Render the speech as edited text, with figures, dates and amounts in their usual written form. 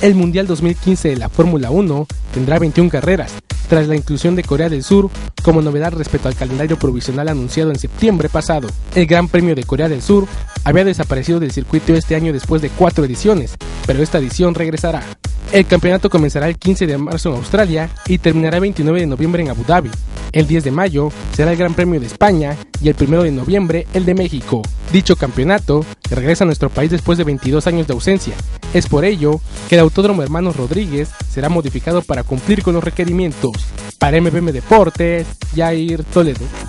El Mundial 2015 de la Fórmula 1 tendrá 21 carreras, tras la inclusión de Corea del Sur como novedad respecto al calendario provisional anunciado en septiembre pasado. El Gran Premio de Corea del Sur había desaparecido del circuito este año después de 4 ediciones, pero esta edición regresará. El campeonato comenzará el 15 de marzo en Australia y terminará el 29 de noviembre en Abu Dhabi. El 10 de mayo será el Gran Premio de España y el 1 de noviembre el de México. Dicho campeonato regresa a nuestro país después de 22 años de ausencia. Es por ello que el Autódromo Hermanos Rodríguez será modificado para cumplir con los requerimientos. Para MVM Deportes, Jair Toledo.